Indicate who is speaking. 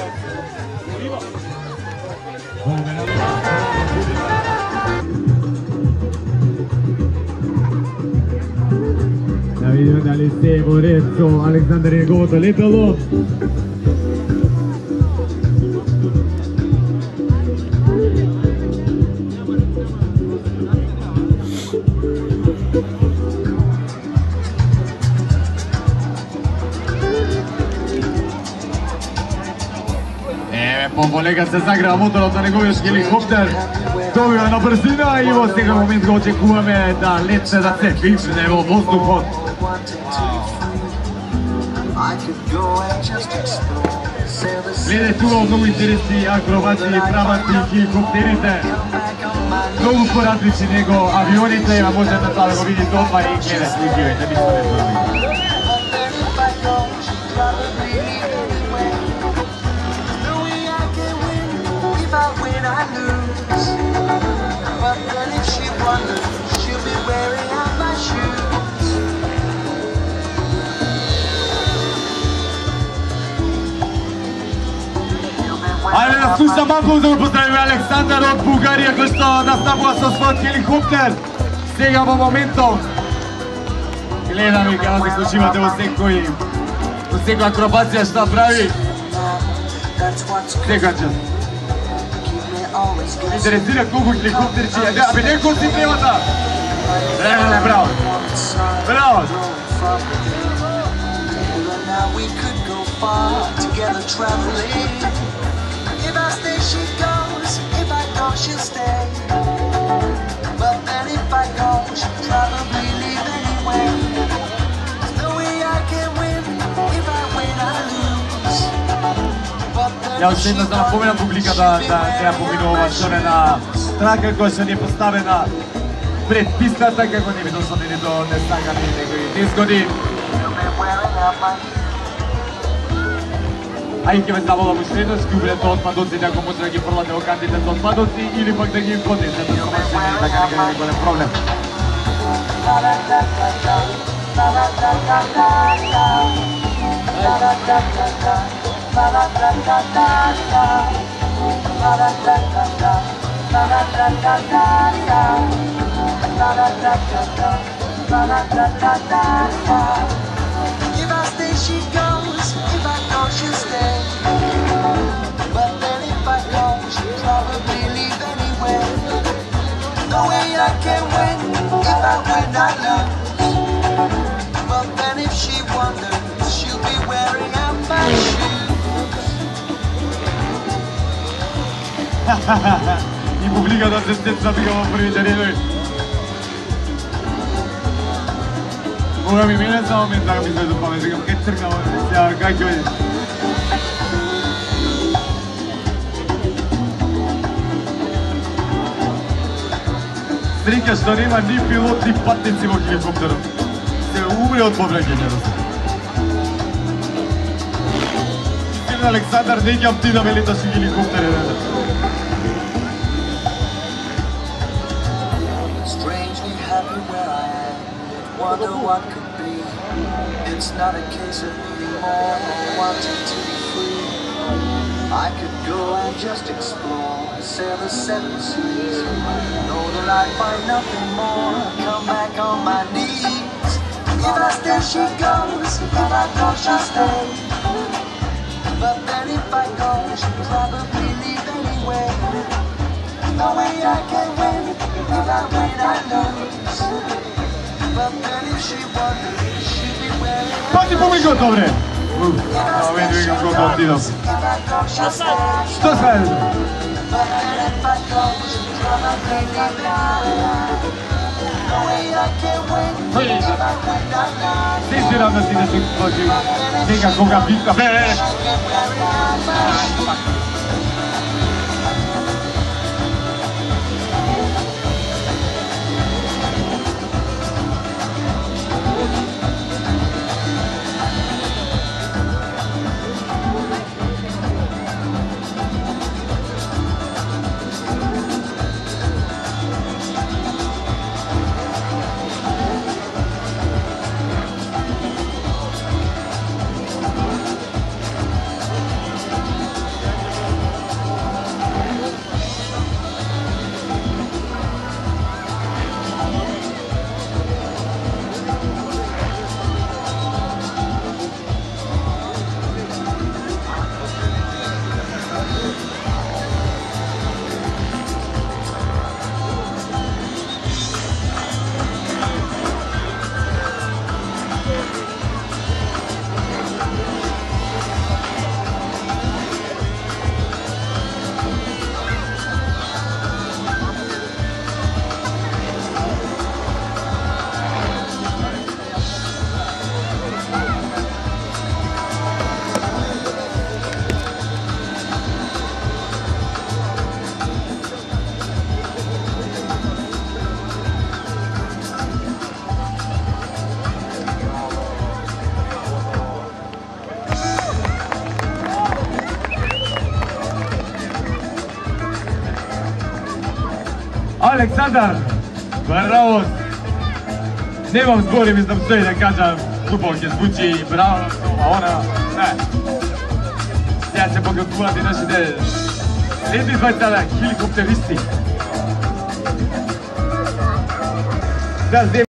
Speaker 1: Da vidimo da li se Moreco, Aleksandar je njegovo letalo. Polega se zagrava motorot na njegovия helikopter. Dobio je na brzina i u сега момент го очекуваме да летне, да се вижне во воздухот. Гледај тука многу интересни акробати прават и хеликоптерите. Многу поразлични него авионите, а може да го видите одма и гледај сликивите, ништо не забрави. I lose, but then if she wonders, she'll be wearing out my shoes. Ајде да слушам аплауз да го поздравиме Александар од Бугарија кој што наставува со својот хеликоптер. Сега во моментов гледаме кога се случивате во секоја акробација што прави. Секоја час. Интересира колку хеликоптерчи е, абе некој си темата! Браво! Браво! Ја уште еднаш да напоменам публика да не ја поминува што е на трака која што ни е поставена пред пистата како не би дошло ни до несагани некои незгоди. А и ќе ве заволам уште еднаш, скубрете отпадоците ако може да ги фрлате во кантите за отпадоци или пак да ги поднесете со машини, така нека не голем проблем. If I stay, she goes. If I go, she'll stay. But then if I go, she'll probably leave anyway. No way I can win. If I win, I lose. But then if she wonders, she'll be wearing out my shoes. И публиката се стеца тука во првите редови. Кога ми мине за момент да ми се допаме, викам кај цркна во сега кај ќе оди. Среќа што нема ни пилот, ни патници во хеликоптерот. Се умре од повреќањето. Александар, не ќе ти да ме леташ и хеликоптер е. Strangely happy where I am, wonder what could be. It's not a case of needing more or wanting to be free. I could go and just explore, sail the seven seas. Know that I'd find nothing more, come back on my knees. If I stay, she goes. If I go, she'll stay. But then if I go, she'll probably leave anyway. No way I can win. If I win, I lose. But then if she wonders, she'll be wearing. Pati pomyśl dobre. A vedi che un po' di no. Sto facendo? Sì, sì, la mattina su oggi. Dica con capita bene.
Speaker 2: Aleksandar, bravo! Nemam zbori, mislim sve da kažem, glupavke zvuči, bravo, a ona, ne. Сега се покакуват и нашите следни двата хеликоптеристи.